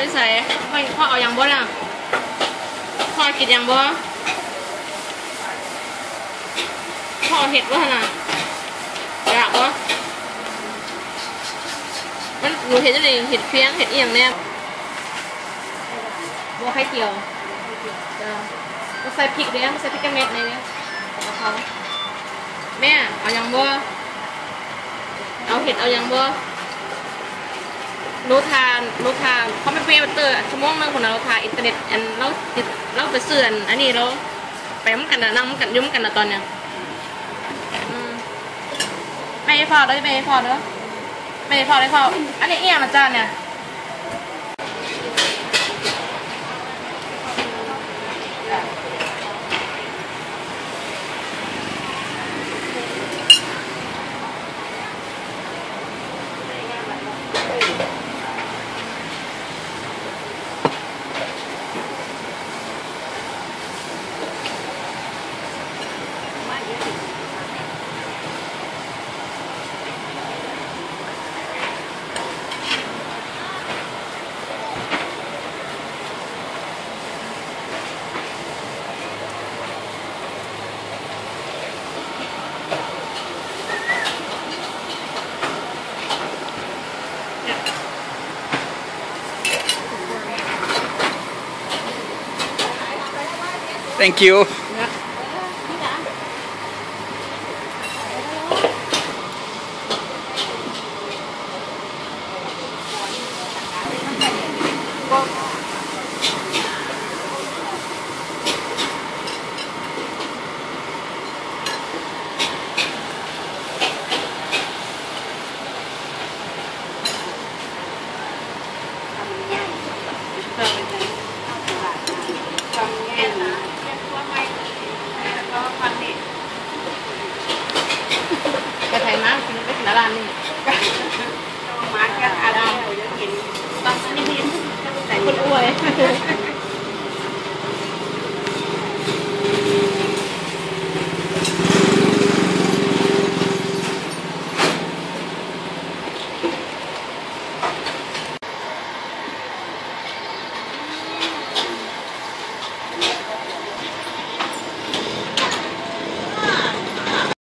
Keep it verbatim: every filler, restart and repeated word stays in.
ที่ใส่พ่อพ่อเอาอย่างบ่น่ะพ่อกินอย่างบ่พ่อเห็ดบ่น่ะอยากบ่มันหนูเห็ดจะเลยเห็ดเพี้ยงเห็ดเอียงเนี่ยบัวไข่เจียวจะใส่พริกเด้ใส่พริกกระเม็ดในนี้เขาแม่เอาอย่างบ่เอาเห็ดเอาอย่างบ่โน้ทานโน้ทานเขาไม่เปย์บัตเตอร์ชั่วโมงนึงคนเราทานอินเทอร์เน็ตอันเราเราไปเสื่อนอันนี้เราไปมั่งกันนะนั่งมั่งกันยุ่งกันนะตอนเนี้ยไม่ให้พอได้ไม่ให้พอเด้อไม่ให้พอได้พออันนี้เอียงนะจ้าเนี่ย Thank you. Cái thầy má cũng biết là làm gì. Má cái à đâu, tao sẽ đi. Quân uầy.